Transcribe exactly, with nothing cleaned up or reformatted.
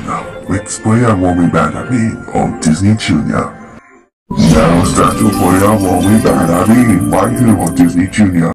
let's play a Mommy Bada Bean on Disney Junior. Now it's time to play a Mommy Bada Bean right here on Disney Junior.